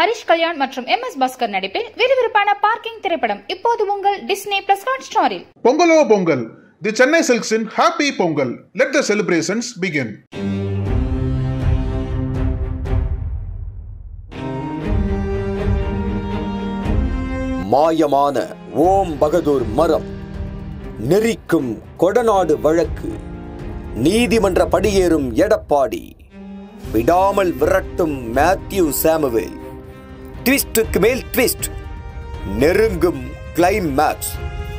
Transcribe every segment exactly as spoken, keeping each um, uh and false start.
ஹரிஷ் கல்யாண் மற்றும் M S Bhaskar நடிப்பில் விறுவிறுப்பான பார்க்கிங் திரைப்படம் இப்போது உங்கள் டிஸ்னி பிளஸ் ஹாட்ஸ்டாரில். பொங்கலோ பொங்கல், தி சென்னை சில்க்ஸின் happy Pongal. Let the celebrations begin. மாயமான ஓம் பகதூர் மரம், நெறிக்கும் கொடநாடு வழக்கு, நீதிமன்ற படியேறும் எடப்பாடி, விடாமல் விரட்டும் மேத்யூ சாமுவேல், ட்விஸ்டுக்கு மேல் ட்விஸ்ட், நெருங்கும் கிளைமேக்ஸ்.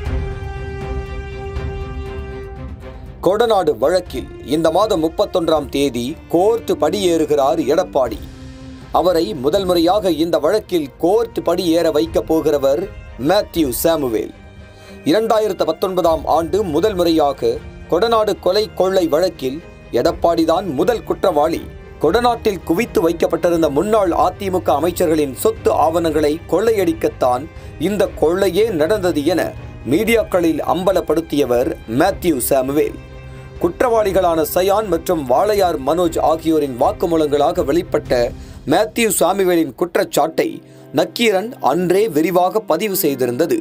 கொடநாடு வழக்கில் இந்த மாதம் முப்பத்தொன்றாம் தேதி கோர்ட் படியேறுகிறார் எடப்பாடி. அவரை முதல் முறையாக இந்த வழக்கில் கோர்ட் படியேற வைக்கப் போகிறவர் மேத்யூ சாமுவேல். இரண்டாயிரத்து பத்தொன்பதாம் ஆண்டு முதல் முறையாக கொடநாடு கொலை கொள்ளை வழக்கில் எடப்பாடிதான் முதல் குற்றவாளி. கொடநாட்டில் குவித்து வைக்கப்பட்டிருந்த முன்னாள் அதிமுக அமைச்சர்களின் சொத்து ஆவணங்களை கொள்ளையடிக்கத்தான் இந்த கொள்ளையே நடந்தது என மீடியாக்களில் அம்பலப்படுத்தியவர் மேத்யூ சாமுவேல். குற்றவாளிகளான சயான் மற்றும் வாளையார் மனோஜ் ஆகியோரின் வாக்குமூலங்களாக வெளிப்பட்ட மேத்யூ சாமுவேலின் குற்றச்சாட்டை நக்கீரன் அன்றே விரிவாக பதிவு செய்திருந்தது.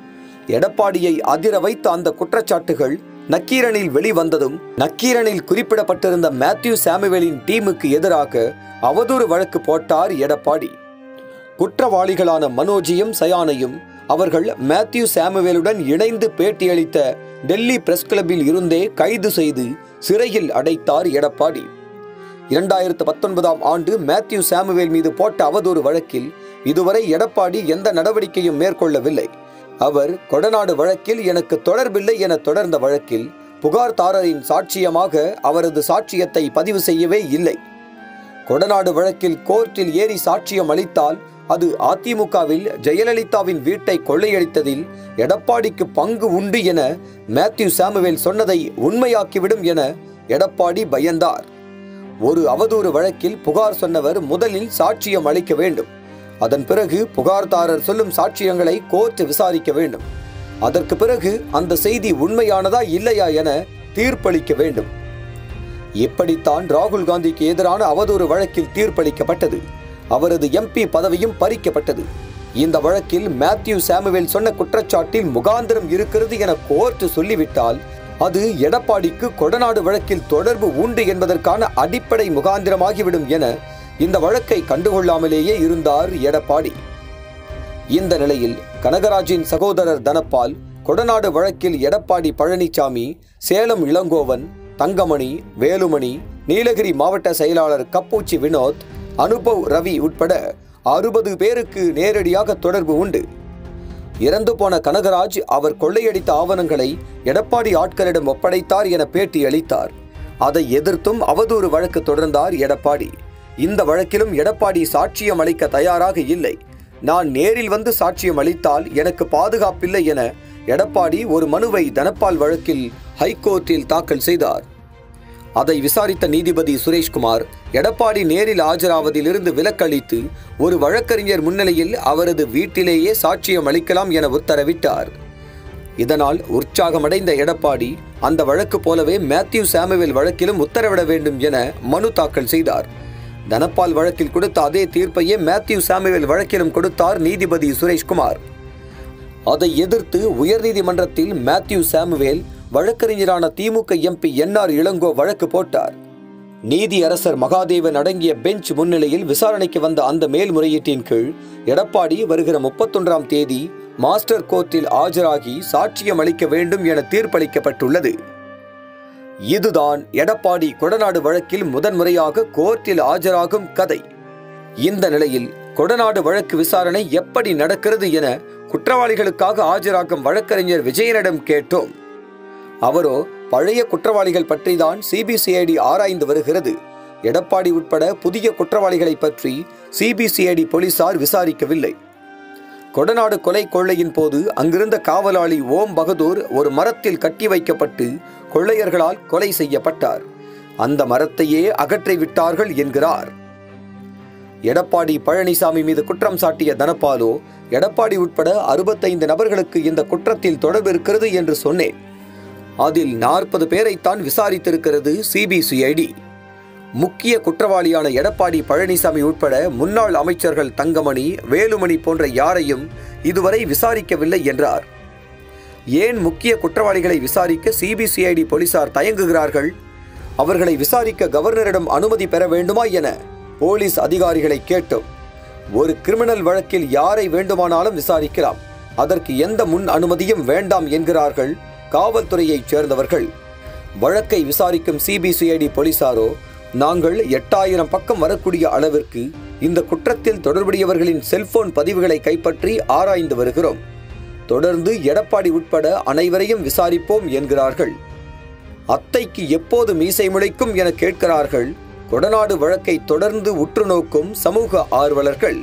எடப்பாடியை அதிர வைத்த அந்த குற்றச்சாட்டுகள் நக்கீரனில் வெளிவந்ததும் நக்கீரனில் குறிப்பிடப்பட்டிருந்த மேத்யூ சாமுவேலின் டீமுக்கு எதிராக அவதூறு வழக்கு போட்டார் எடப்பாடி. குற்றவாளிகளான மனோஜையும் சயானையும் அவர்கள் மேத்யூ சாமுவேலுடன் இணைந்து பேட்டியளித்த டெல்லி பிரஸ் கிளப்பில் இருந்தே கைது செய்து சிறையில் அடைத்தார் எடப்பாடி. இரண்டாயிரத்து பத்தொன்பதாம் ஆண்டு மேத்யூ சாமுவேல் மீது போட்ட அவதூறு வழக்கில் இதுவரை எடப்பாடி எந்த நடவடிக்கையும் மேற்கொள்ளவில்லை. அவர் கொடநாடு வழக்கில் எனக்கு தொடர்பில்லை என தொடர்ந்த வழக்கில் புகார்தாரரின் சாட்சியமாக அவரது சாட்சியத்தை பதிவு செய்யவே இல்லை. கொடநாடு வழக்கில் கோர்ட்டில் ஏறி சாட்சியம் அளித்தால் அது அதிமுகவில் ஜெயலலிதாவின் வீட்டை கொள்ளையடித்ததில் எடப்பாடிக்கு பங்கு உண்டு என மேத்யூ சாமுவேல் சொன்னதை உண்மையாக்கிவிடும் என எடப்பாடி பயந்தார். ஒரு அவதூறு வழக்கில் புகார் சொன்னவர் முதலில் சாட்சியம் அளிக்க வேண்டும். அதன் பிறகு புகார்தாரர் சொல்லும் சாட்சியங்களை கோர்ட் விசாரிக்க வேண்டும். அதற்கு பிறகு அந்த செய்தி உண்மையானதா இல்லையா என தீர்ப்பளிக்க வேண்டும். இப்படித்தான் ராகுல் காந்திக்கு எதிரான அவதூறு வழக்கில் தீர்ப்பளிக்கப்பட்டது. அவரது எம்பி பதவியும் பறிக்கப்பட்டது. இந்த வழக்கில் மேத்யூ சாமுவேல் சொன்ன குற்றச்சாட்டில் முகாந்திரம் இருக்கிறது என கோர்ட் சொல்லிவிட்டால் அது எடப்பாடிக்கு கொடநாடு வழக்கில் தொடர்பு உண்டு என்பதற்கான அடிப்படை முகாந்திரமாகிவிடும் என இந்த வழக்கை கண்டுகொள்ளாமலேயே இருந்தார் எடப்பாடி. இந்த நிலையில் கனகராஜின் சகோதரர் தனபால் கொடநாடு வழக்கில் எடப்பாடி பழனிசாமி, சேலம் இளங்கோவன், தங்கமணி, வேலுமணி, நீலகிரி மாவட்ட செயலாளர் கப்பூச்சி வினோத், அனுபவ் ரவி உட்பட அறுபது பேருக்கு நேரடியாக தொடர்பு உண்டு. இறந்து போன கனகராஜ் அவர் கொள்ளையடித்த ஆவணங்களை எடப்பாடி ஆட்களிடம் ஒப்படைத்தார் என பேட்டி அளித்தார். அதை எதிர்த்தும் அவதூறு வழக்கு தொடர்ந்தார் எடப்பாடி. இந்த வழக்கிலும் எடப்பாடி சாட்சியம் அளிக்க தயாராக இல்லை. நான் நேரில் வந்து சாட்சியம் அளித்தால் எனக்கு பாதுகாப்பில்லை என எடப்பாடி ஒரு மனுவை தனபால் வழக்கில் ஹைகோர்ட்டில் தாக்கல் செய்தார். அதை விசாரித்த நீதிபதி சுரேஷ்குமார் எடப்பாடி நேரில் ஆஜராவதிலிருந்து விலக்களித்து ஒரு வழக்கறிஞர் முன்னிலையில் அவரது வீட்டிலேயே சாட்சியம் அளிக்கலாம் என உத்தரவிட்டார். இதனால் உற்சாகமடைந்த எடப்பாடி அந்த வழக்கு போலவே மேத்யூ சாமுவேல் வழக்கிலும் உத்தரவிட வேண்டும் என மனு தாக்கல் செய்தார். தனபால் வழக்கில் கொடுத்த அதே தீர்ப்பையே மேத்யூ சாமுவேல் வழக்கிலும் கொடுத்தார் நீதிபதி சுரேஷ்குமார். அதை எதிர்த்து உயர்நீதிமன்றத்தில் மேத்யூ சாமுவேல் வழக்கறிஞரான DMK MP N R Elango வழக்கு போட்டார். நீதி அரசர் மகாதேவன் அடங்கிய பெஞ்ச் முன்னிலையில் விசாரணைக்கு வந்த அந்த மேல்முறையீட்டின் கீழ் எடப்பாடி வருகிற முப்பத்தொன்றாம் தேதி மாஸ்டர் கோர்ட்டில் ஆஜராகி சாட்சியம் அளிக்க வேண்டும் என தீர்ப்பளிக்கப்பட்டுள்ளது. இதுதான் எடப்பாடி கொடநாடு வழக்கில் முதன்முறையாக கோர்ட்டில் ஆஜராகும் கதை. இந்த நிலையில் கொடநாடு வழக்கு விசாரணை எப்படி நடக்கிறது என குற்றவாளிகளுக்காக ஆஜராகும் வழக்கறிஞர் விஜயனிடம் கேட்டோம். அவரோ பழைய குற்றவாளிகள் பற்றிதான் சிபிசிஐடி ஆராய்ந்து வருகிறது. எடப்பாடி உட்பட புதிய குற்றவாளிகளை பற்றி சிபிசிஐடி போலீசார் விசாரிக்கவில்லை. கொடநாடு கொலை கொள்ளையின் போது அங்கிருந்த காவலாளி ஓம் பகதூர் ஒரு மரத்தில் கட்டி வைக்கப்பட்டு கொள்ளையர்களால் கொலை செய்யப்பட்டார். அந்த மரத்தையே அகற்றி விட்டார்கள் என்கிறார். எடப்பாடி பழனிசாமி மீது குற்றம் சாட்டிய தனபாலோ எடப்பாடி உட்பட அறுபத்தைந்து நபர்களுக்கு இந்த குற்றத்தில் தொடர்பு இருக்கிறது என்று சொன்னேன். அதில் நாற்பது பேரைத்தான் விசாரித்திருக்கிறது சிபிசிஐடி. முக்கிய குற்றவாளியான எடப்பாடி பழனிசாமி உட்பட முன்னாள் அமைச்சர்கள் தங்கமணி, வேலுமணி போன்ற யாரையும் இதுவரை விசாரிக்கவில்லை என்றார். ஏன் முக்கிய குற்றவாளிகளை விசாரிக்க சிபிசிஐடி போலீசார் தயங்குகிறார்கள்? அவர்களை விசாரிக்க கவர்னரிடம் அனுமதி பெற வேண்டுமா என போலீஸ் அதிகாரிகளை கேட்டோம். ஒரு கிரிமினல் வழக்கில் யாரை வேண்டுமானாலும் விசாரிக்கலாம், அதற்கு எந்த முன் அனுமதியும் வேண்டாம் என்கிறார்கள் காவல்துறையைச் சேர்ந்தவர்கள். வழக்கை விசாரிக்கும் சிபிசிஐடி போலீசாரோ, நாங்கள் எட்டாயிரம் பக்கம் வரக்கூடிய அளவிற்கு இந்த குற்றத்தில் தொடர்புடையவர்களின் செல்போன் பதிவுகளை கைப்பற்றி ஆராய்ந்து வருகிறோம். தொடர்ந்து எடப்பாடி உட்பட அனைவரையும் விசாரிப்போம் என்கிறார்கள். அத்தைக்கு எப்போது மீசை முளைக்கும் என கேட்கிறார்கள் கொடநாடு வழக்கை தொடர்ந்து உற்று நோக்கும் சமூக ஆர்வலர்கள்.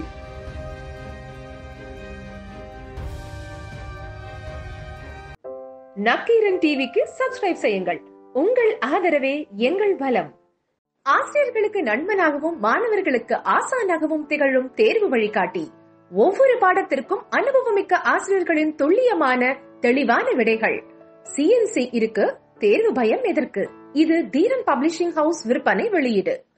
நக்கீரன் டிவிக்கு சப்ஸ்கிரைப் செய்யுங்கள். உங்கள் ஆதரவே எங்கள் பலம். ஆசிரியர்களுக்கு நண்பனாகவும் மாணவர்களுக்கு ஆசானாகவும் திகழும் தேர்வு வழிகாட்டி. ஒவ்வொரு பாடத்திற்கும் அனுபவமிக்க ஆசிரியர்களின் துல்லியமான தெளிவான விடைகள். சிஎன்சி இருக்கு, தேர்வு பயம் எதற்கு? இது தீரன் பப்ளிஷிங் ஹவுஸ் விற்பனை வெளியீடு.